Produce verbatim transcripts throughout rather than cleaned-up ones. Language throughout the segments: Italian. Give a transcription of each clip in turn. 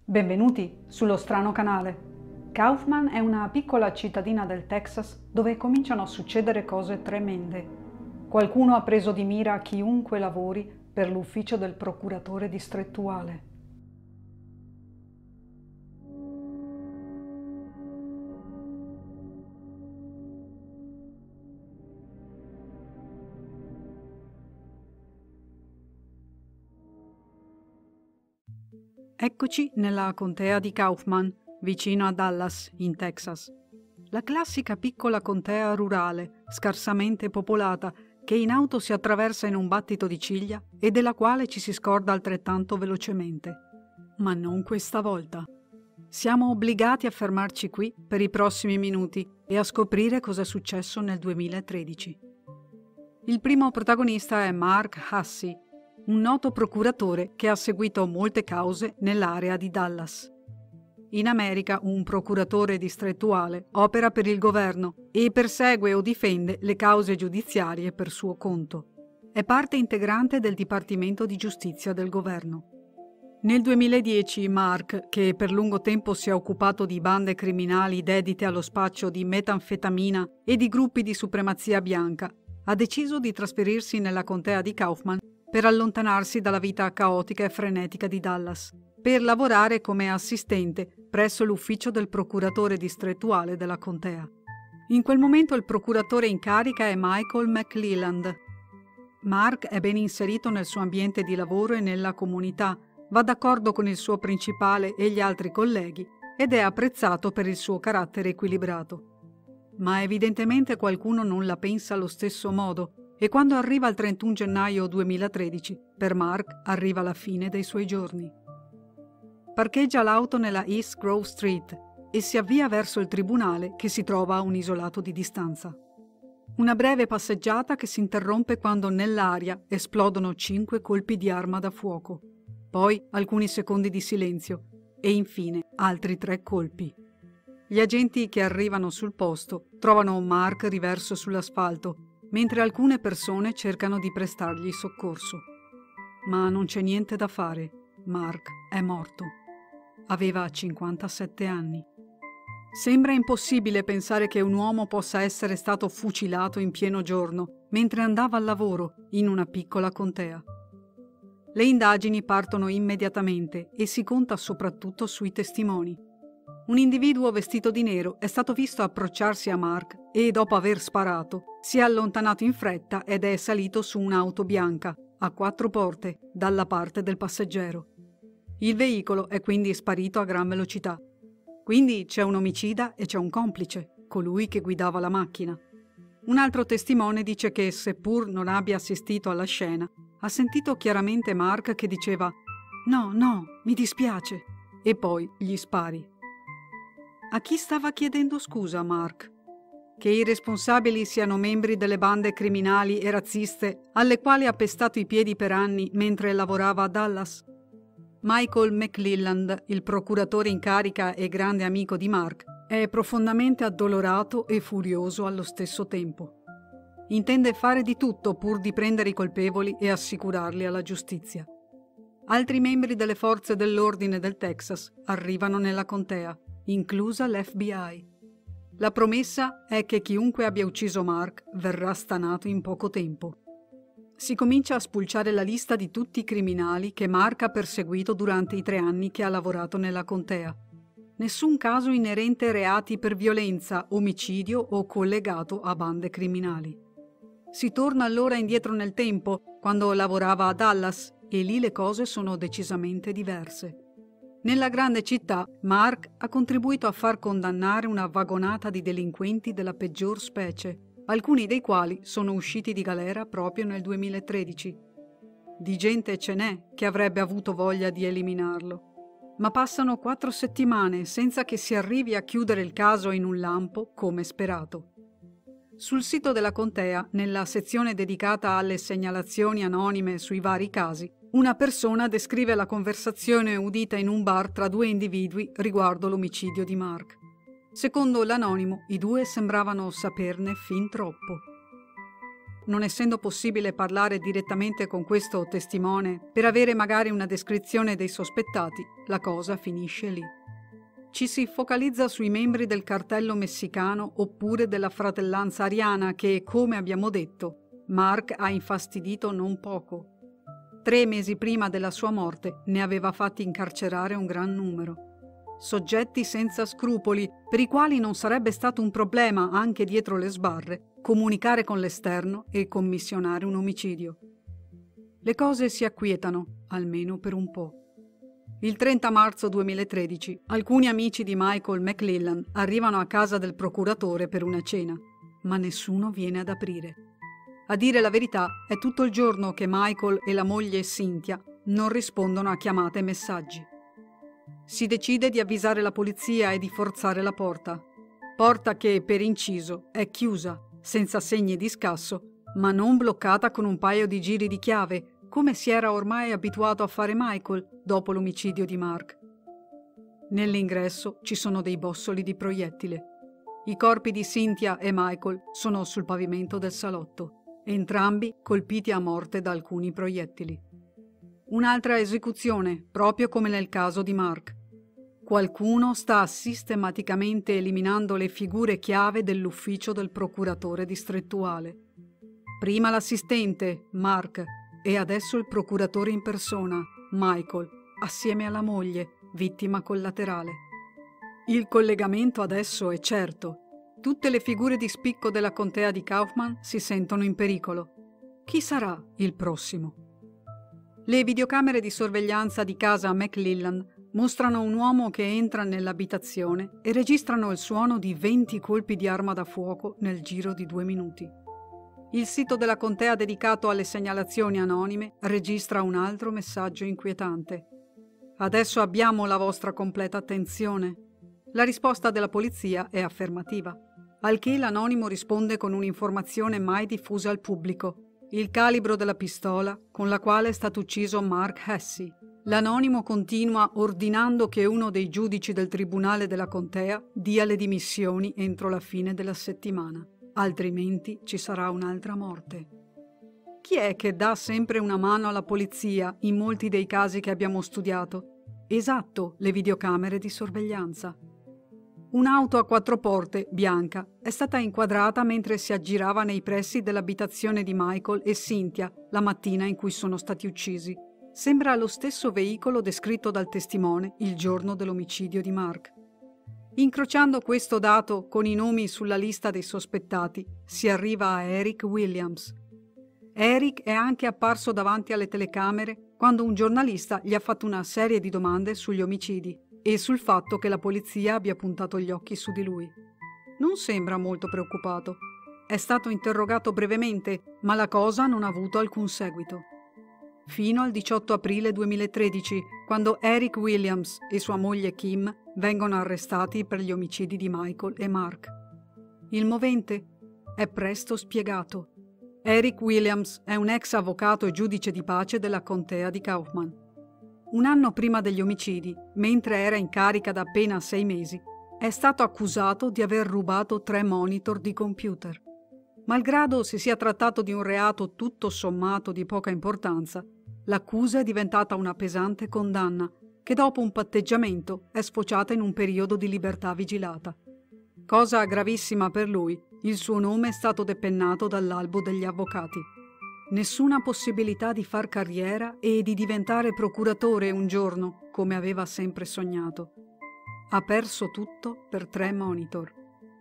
Benvenuti sullo strano canale. Kaufman è una piccola cittadina del Texas dove cominciano a succedere cose tremende. Qualcuno ha preso di mira chiunque lavori per l'ufficio del procuratore distrettuale. Eccoci nella contea di Kaufman, vicino a Dallas, in Texas. La classica piccola contea rurale, scarsamente popolata, che in auto si attraversa in un battito di ciglia e della quale ci si scorda altrettanto velocemente. Ma non questa volta. Siamo obbligati a fermarci qui per i prossimi minuti e a scoprire cosa è successo nel duemilatredici. Il primo protagonista è Mark Hussey, un noto procuratore che ha seguito molte cause nell'area di Dallas. In America un procuratore distrettuale opera per il governo e persegue o difende le cause giudiziarie per suo conto. È parte integrante del Dipartimento di Giustizia del governo. Nel duemiladieci Mark, che per lungo tempo si è occupato di bande criminali dedite allo spaccio di metanfetamina e di gruppi di supremazia bianca, ha deciso di trasferirsi nella contea di Kaufman per allontanarsi dalla vita caotica e frenetica di Dallas, per lavorare come assistente presso l'ufficio del procuratore distrettuale della contea. In quel momento il procuratore in carica è Michael McClelland. Mark è ben inserito nel suo ambiente di lavoro e nella comunità, va d'accordo con il suo principale e gli altri colleghi ed è apprezzato per il suo carattere equilibrato. Ma evidentemente qualcuno non la pensa allo stesso modo e quando arriva il trentuno gennaio duemilatredici, per Mark arriva la fine dei suoi giorni. Parcheggia l'auto nella East Grove Street e si avvia verso il tribunale che si trova a un isolato di distanza. Una breve passeggiata che si interrompe quando nell'aria esplodono cinque colpi di arma da fuoco, poi alcuni secondi di silenzio e infine altri tre colpi. Gli agenti che arrivano sul posto trovano Mark riverso sull'asfalto, mentre alcune persone cercano di prestargli soccorso. Ma non c'è niente da fare. Mark è morto. Aveva cinquantasette anni. Sembra impossibile pensare che un uomo possa essere stato fucilato in pieno giorno mentre andava al lavoro in una piccola contea. Le indagini partono immediatamente e si conta soprattutto sui testimoni. Un individuo vestito di nero è stato visto approcciarsi a Mark e, dopo aver sparato, si è allontanato in fretta ed è salito su un'auto bianca, a quattro porte, dalla parte del passeggero. Il veicolo è quindi sparito a gran velocità. Quindi c'è un omicida e c'è un complice, colui che guidava la macchina. Un altro testimone dice che, seppur non abbia assistito alla scena, ha sentito chiaramente Mark che diceva «No, no, mi dispiace», e poi gli spari. A chi stava chiedendo scusa Mark? Che i responsabili siano membri delle bande criminali e razziste alle quali ha pestato i piedi per anni mentre lavorava a Dallas? Michael McClelland, il procuratore in carica e grande amico di Mark, è profondamente addolorato e furioso allo stesso tempo. Intende fare di tutto pur di prendere i colpevoli e assicurarli alla giustizia. Altri membri delle forze dell'ordine del Texas arrivano nella contea, inclusa l'F B I. La promessa è che chiunque abbia ucciso Mark verrà stanato in poco tempo. Si comincia a spulciare la lista di tutti i criminali che Mark ha perseguito durante i tre anni che ha lavorato nella contea. Nessun caso inerente a reati per violenza, omicidio o collegato a bande criminali. Si torna allora indietro nel tempo, quando lavorava a Dallas, e lì le cose sono decisamente diverse. Nella grande città, Mark ha contribuito a far condannare una vagonata di delinquenti della peggior specie, alcuni dei quali sono usciti di galera proprio nel duemilatredici. Di gente ce n'è che avrebbe avuto voglia di eliminarlo. Ma passano quattro settimane senza che si arrivi a chiudere il caso in un lampo come sperato. Sul sito della contea, nella sezione dedicata alle segnalazioni anonime sui vari casi, una persona descrive la conversazione udita in un bar tra due individui riguardo l'omicidio di Mark. Secondo l'anonimo, i due sembravano saperne fin troppo. non essendo possibile parlare direttamente con questo testimone per avere magari una descrizione dei sospettati, la cosa finisce lì. Ci si focalizza sui membri del cartello messicano oppure della fratellanza ariana che, come abbiamo detto, Mark ha infastidito non poco. Tre mesi prima della sua morte ne aveva fatti incarcerare un gran numero. Soggetti senza scrupoli, per i quali non sarebbe stato un problema, anche dietro le sbarre, comunicare con l'esterno e commissionare un omicidio. Le cose si acquietano, almeno per un po'. Il trenta marzo duemilatredici, alcuni amici di Michael McClellan arrivano a casa del procuratore per una cena, ma nessuno viene ad aprire. A dire la verità, è tutto il giorno che Michael e la moglie Cynthia non rispondono a chiamate e messaggi. Si decide di avvisare la polizia e di forzare la porta. Porta che, per inciso, è chiusa, senza segni di scasso, ma non bloccata con un paio di giri di chiave, come si era ormai abituato a fare Michael dopo l'omicidio di Mark. Nell'ingresso ci sono dei bossoli di proiettile. I corpi di Cynthia e Michael sono sul pavimento del salotto, entrambi colpiti a morte da alcuni proiettili. Un'altra esecuzione, proprio come nel caso di Mark. Qualcuno sta sistematicamente eliminando le figure chiave dell'ufficio del procuratore distrettuale. Prima l'assistente, Mark, e adesso il procuratore in persona, Michael, assieme alla moglie, vittima collaterale. Il collegamento adesso è certo. Tutte le figure di spicco della contea di Kaufman si sentono in pericolo. Chi sarà il prossimo? Le videocamere di sorveglianza di casa McClellan mostrano un uomo che entra nell'abitazione e registrano il suono di venti colpi di arma da fuoco nel giro di due minuti. Il sito della contea dedicato alle segnalazioni anonime registra un altro messaggio inquietante. Adesso abbiamo la vostra completa attenzione. La risposta della polizia è affermativa, al che l'anonimo risponde con un'informazione mai diffusa al pubblico: il calibro della pistola con la quale è stato ucciso Mark Hesse. L'anonimo continua ordinando che uno dei giudici del tribunale della contea dia le dimissioni entro la fine della settimana, altrimenti ci sarà un'altra morte. Chi è che dà sempre una mano alla polizia in molti dei casi che abbiamo studiato? Esatto, le videocamere di sorveglianza. Un'auto a quattro porte, bianca, è stata inquadrata mentre si aggirava nei pressi dell'abitazione di Michael e Cynthia la mattina in cui sono stati uccisi. Sembra lo stesso veicolo descritto dal testimone il giorno dell'omicidio di Mark. Incrociando questo dato con i nomi sulla lista dei sospettati, si arriva a Eric Williams. Eric è anche apparso davanti alle telecamere quando un giornalista gli ha fatto una serie di domande sugli omicidi e sul fatto che la polizia abbia puntato gli occhi su di lui. Non sembra molto preoccupato. È stato interrogato brevemente, ma la cosa non ha avuto alcun seguito. Fino al diciotto aprile duemilatredici, quando Eric Williams e sua moglie Kim vengono arrestati per gli omicidi di Michael e Mark. Il movente è presto spiegato. Eric Williams è un ex avvocato e giudice di pace della contea di Kaufman. Un anno prima degli omicidi, mentre era in carica da appena sei mesi, è stato accusato di aver rubato tre monitor di computer. Malgrado si sia trattato di un reato tutto sommato di poca importanza, l'accusa è diventata una pesante condanna che dopo un patteggiamento è sfociata in un periodo di libertà vigilata. Cosa gravissima per lui, il suo nome è stato depennato dall'albo degli avvocati. Nessuna possibilità di far carriera e di diventare procuratore un giorno, come aveva sempre sognato. Ha perso tutto per tre monitor.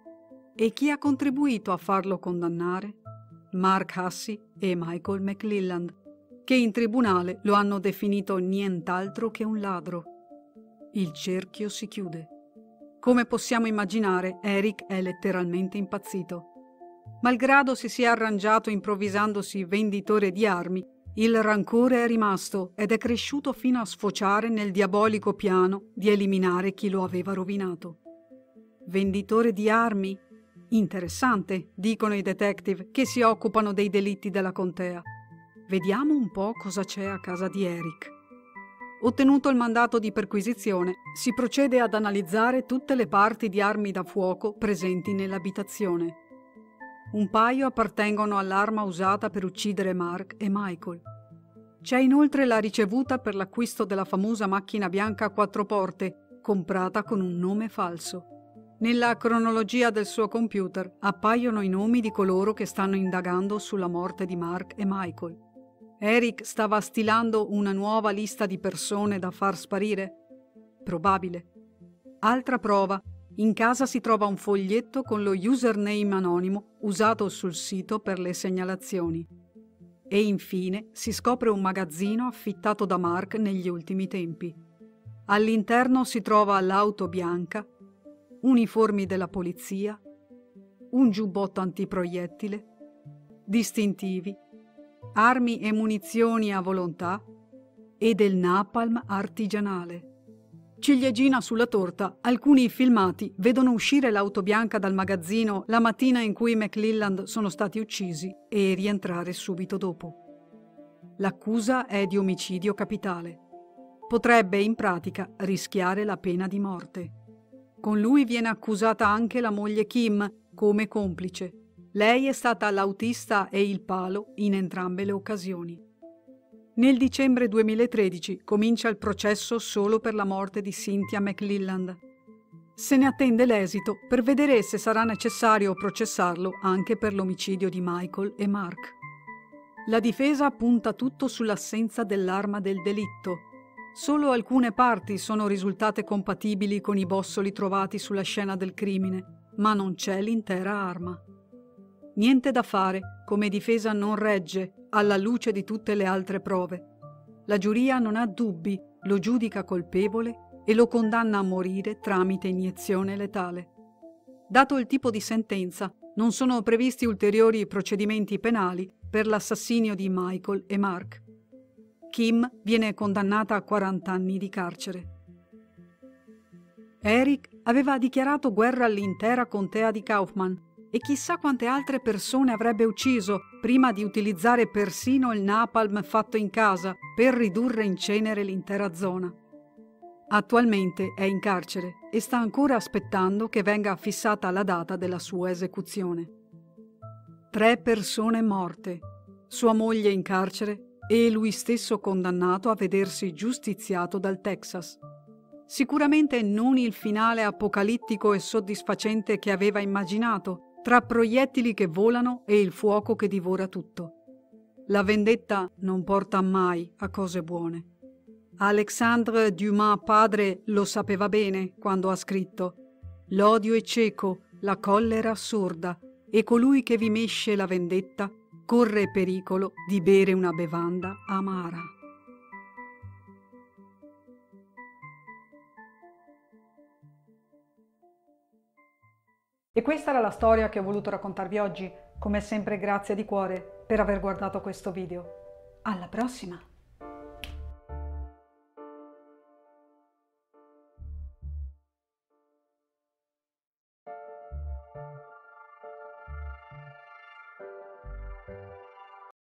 E chi ha contribuito a farlo condannare? Mark Hesse e Michael McClellan, che in tribunale lo hanno definito nient'altro che un ladro. Il cerchio si chiude. Come possiamo immaginare, Eric è letteralmente impazzito. Malgrado si sia arrangiato improvvisandosi venditore di armi, il rancore è rimasto ed è cresciuto fino a sfociare nel diabolico piano di eliminare chi lo aveva rovinato. Venditore di armi? Interessante, dicono i detective che si occupano dei delitti della contea. Vediamo un po' cosa c'è a casa di Eric. Ottenuto il mandato di perquisizione, si procede ad analizzare tutte le parti di armi da fuoco presenti nell'abitazione. Un paio appartengono all'arma usata per uccidere Mark e Michael. C'è inoltre la ricevuta per l'acquisto della famosa macchina bianca a quattro porte, comprata con un nome falso. Nella cronologia del suo computer appaiono i nomi di coloro che stanno indagando sulla morte di Mark e Michael. Eric stava stilando una nuova lista di persone da far sparire? Probabile. Altra prova. In casa si trova un foglietto con lo username anonimo usato sul sito per le segnalazioni. E infine si scopre un magazzino affittato da Mark negli ultimi tempi. All'interno si trova l'auto bianca, uniformi della polizia, un giubbotto antiproiettile, distintivi, armi e munizioni a volontà e del napalm artigianale. Ciliegina sulla torta, alcuni filmati vedono uscire l'auto bianca dal magazzino la mattina in cui McClelland sono stati uccisi e rientrare subito dopo. L'accusa è di omicidio capitale. Potrebbe in pratica rischiare la pena di morte. Con lui viene accusata anche la moglie Kim come complice. Lei è stata l'autista e il palo in entrambe le occasioni. Nel dicembre duemilatredici comincia il processo solo per la morte di Cynthia McClelland. Se ne attende l'esito per vedere se sarà necessario processarlo anche per l'omicidio di Michael e Mark. La difesa punta tutto sull'assenza dell'arma del delitto. Solo alcune parti sono risultate compatibili con i bossoli trovati sulla scena del crimine, ma non c'è l'intera arma. Niente da fare, come difesa non regge alla luce di tutte le altre prove. La giuria non ha dubbi, lo giudica colpevole e lo condanna a morire tramite iniezione letale. Dato il tipo di sentenza, non sono previsti ulteriori procedimenti penali per l'assassinio di Michael e Mark. Kim viene condannata a quaranta anni di carcere. Eric aveva dichiarato guerra all'intera contea di Kaufman e chissà quante altre persone avrebbe ucciso prima di utilizzare persino il napalm fatto in casa per ridurre in cenere l'intera zona. Attualmente è in carcere e sta ancora aspettando che venga fissata la data della sua esecuzione. Tre persone morte, sua moglie in carcere e lui stesso condannato a vedersi giustiziato dal Texas. Sicuramente non il finale apocalittico e soddisfacente che aveva immaginato, tra proiettili che volano e il fuoco che divora tutto. La vendetta non porta mai a cose buone. Alexandre Dumas padre lo sapeva bene quando ha scritto: «L'odio è cieco, la collera sorda, e colui che vi mesce la vendetta corre pericolo di bere una bevanda amara». E questa era la storia che ho voluto raccontarvi oggi. Come sempre grazie di cuore per aver guardato questo video. Alla prossima!